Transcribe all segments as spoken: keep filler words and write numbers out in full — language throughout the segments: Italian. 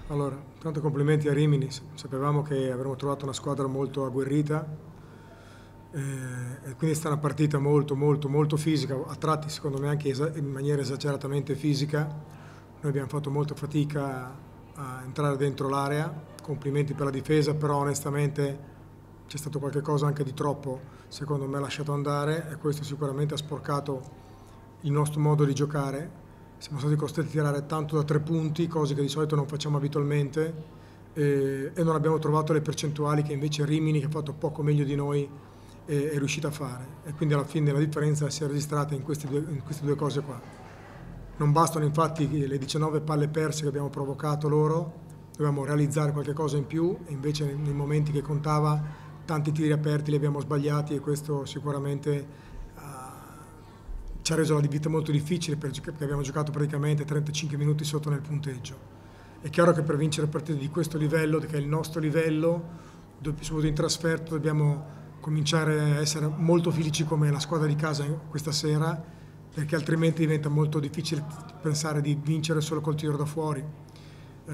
Allora, tanto complimenti a Rimini, sapevamo che avremmo trovato una squadra molto agguerrita eh, e quindi è stata una partita molto molto molto fisica, a tratti secondo me anche in maniera esageratamente fisica. Noi abbiamo fatto molta fatica a entrare dentro l'area, complimenti per la difesa, però onestamente c'è stato qualche cosa anche di troppo, secondo me, lasciato andare e questo sicuramente ha sporcato il nostro modo di giocare. Siamo stati costretti a tirare tanto da tre punti, cose che di solito non facciamo abitualmente, e, e non abbiamo trovato le percentuali che invece Rimini, che ha fatto poco meglio di noi, è, è riuscita a fare. E quindi alla fine la differenza si è registrata in queste due, in queste due cose qua. Non bastano infatti le diciannove palle perse che abbiamo provocato loro, dobbiamo realizzare qualche cosa in più e invece nei momenti che contava tanti tiri aperti li abbiamo sbagliati e questo sicuramente ci ha reso la vita molto difficile perché abbiamo giocato praticamente trentacinque minuti sotto nel punteggio. È chiaro che per vincere partite di questo livello, che è il nostro livello, soprattutto in trasferta, dobbiamo cominciare a essere molto felici come la squadra di casa questa sera, perché altrimenti diventa molto difficile pensare di vincere solo col tiro da fuori. Eh,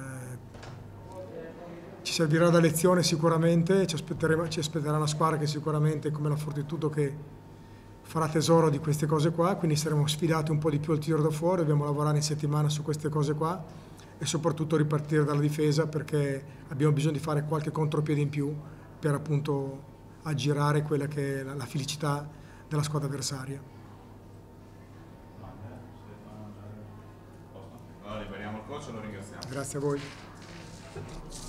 ci servirà da lezione sicuramente, ci, ci aspetterà una squadra che sicuramente, come la Fortitudo, che farà tesoro di queste cose qua, quindi saremo sfidati un po' di più al tiro da fuori, dobbiamo lavorare in settimana su queste cose qua e soprattutto ripartire dalla difesa perché abbiamo bisogno di fare qualche contropiede in più per appunto aggirare quella che è la felicità della squadra avversaria. Allora liberiamo il coach e lo ringraziamo. Grazie a voi.